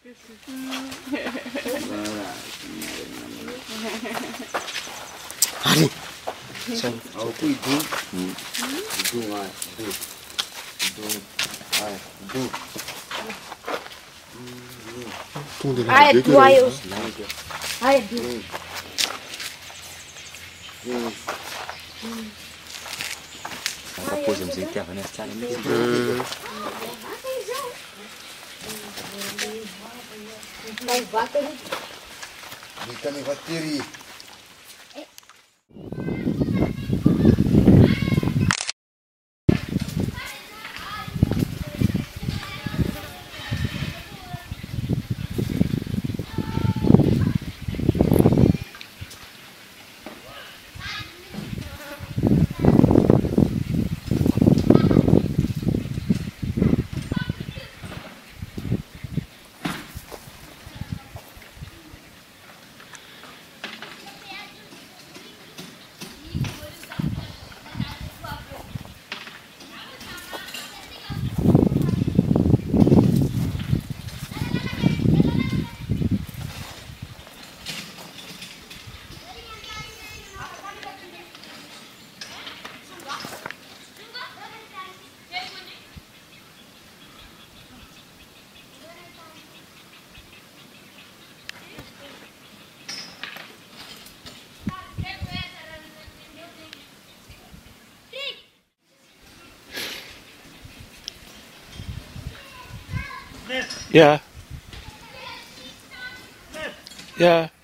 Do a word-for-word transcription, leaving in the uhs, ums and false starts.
Allez. Au cui du, du ai, du, du ai, du. Ai, du ai os. Ai, du. Apa pose musica va nesta la musica. Vai battere. Mica ne batteri. Yeah. Yeah.